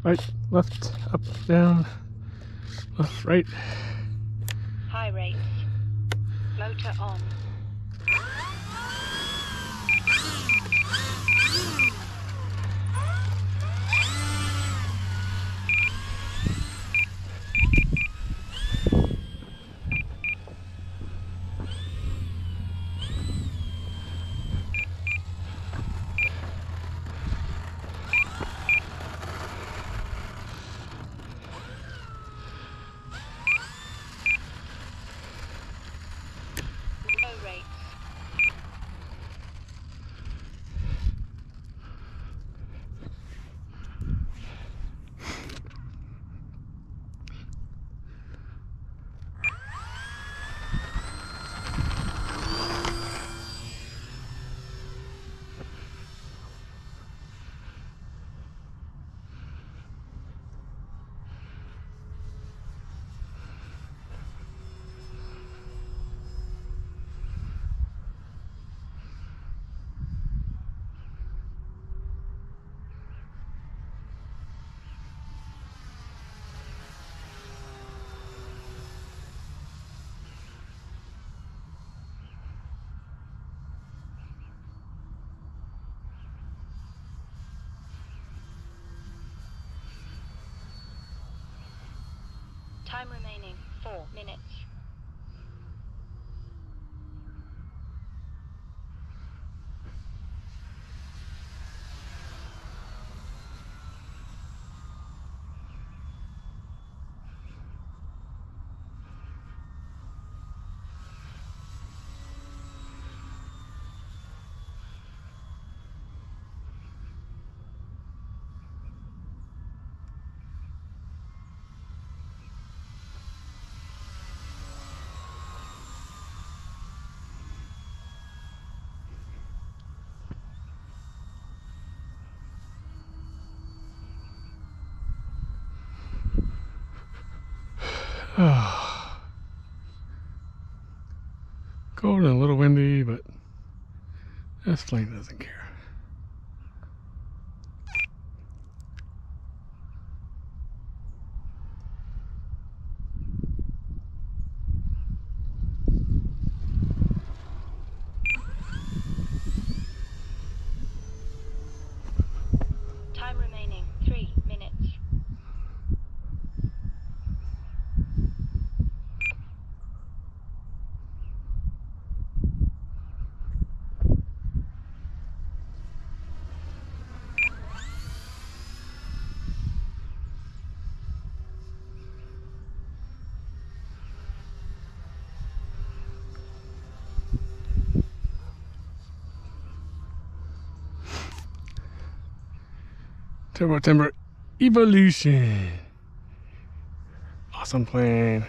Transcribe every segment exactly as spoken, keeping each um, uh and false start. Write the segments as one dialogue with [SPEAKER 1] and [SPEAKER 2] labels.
[SPEAKER 1] Right, left, up, down, left, right.
[SPEAKER 2] High rates. Motor on. Low rates. Time remaining, four minutes.
[SPEAKER 1] Cold and a little windy, but this plane doesn't care.
[SPEAKER 2] Time remaining, three minutes.
[SPEAKER 1] Turbo Timber Evolution. Awesome plane.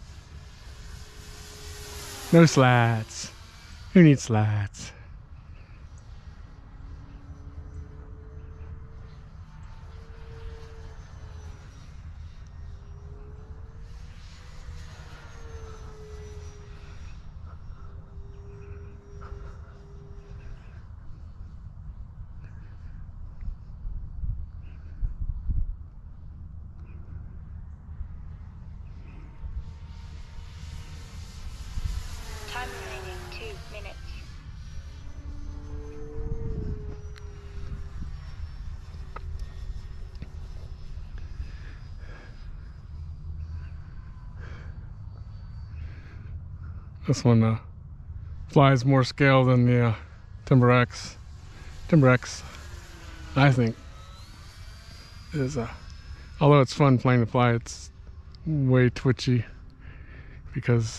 [SPEAKER 1] No slats. Who needs slats?
[SPEAKER 2] Time remaining, two minutes.
[SPEAKER 1] This one uh, flies more scale than the uh, Timber X. Timber X, I think, is uh, although it's fun plane to fly, it's way twitchy because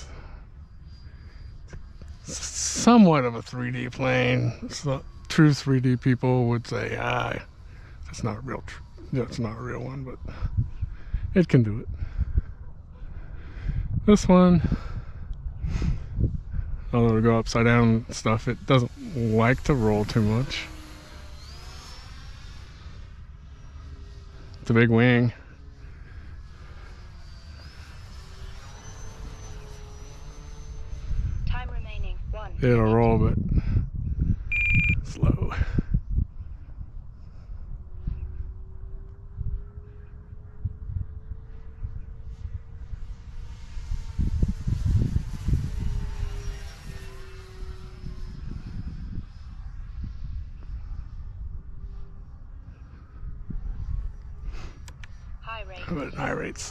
[SPEAKER 1] it's somewhat of a three D plane. So true three D people would say, ah, that's not a real, tr that's not a real one, but it can do it. This one, although to go upside down and stuff, it doesn't like to roll too much. It's a big wing.
[SPEAKER 2] Time remaining, one.
[SPEAKER 1] It'll roll, but slow. but at high rates.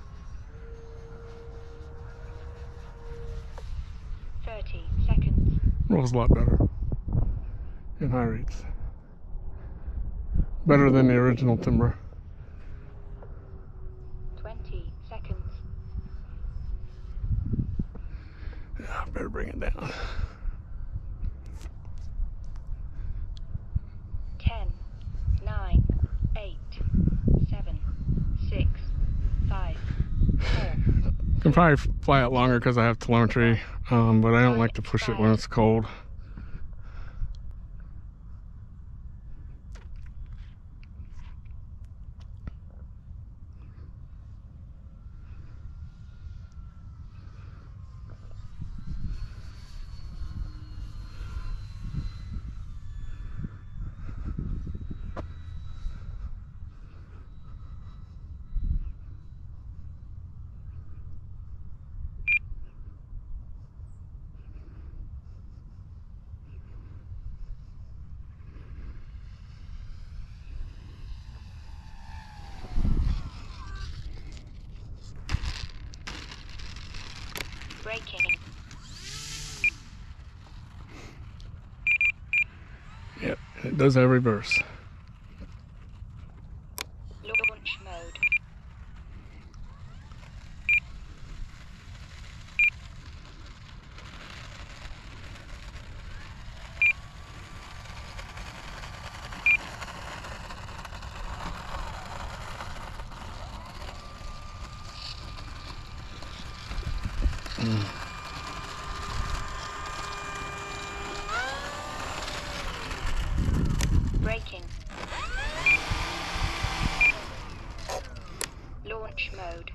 [SPEAKER 2] thirty seconds.
[SPEAKER 1] Rolls a lot better in high rates. Better than the original timber.
[SPEAKER 2] twenty seconds.
[SPEAKER 1] Yeah, better bring it down.
[SPEAKER 2] ten, nine, eight, seven, six, five, four.
[SPEAKER 1] Can probably fly it longer because I have telemetry, um, but I don't like to push it when it's cold.
[SPEAKER 2] Braking.
[SPEAKER 1] Yep, it does have reverse.
[SPEAKER 2] Launch mode.
[SPEAKER 1] Mm.
[SPEAKER 2] Braking. Launch mode.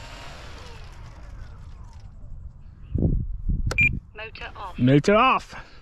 [SPEAKER 2] Motor off.
[SPEAKER 1] Motor off.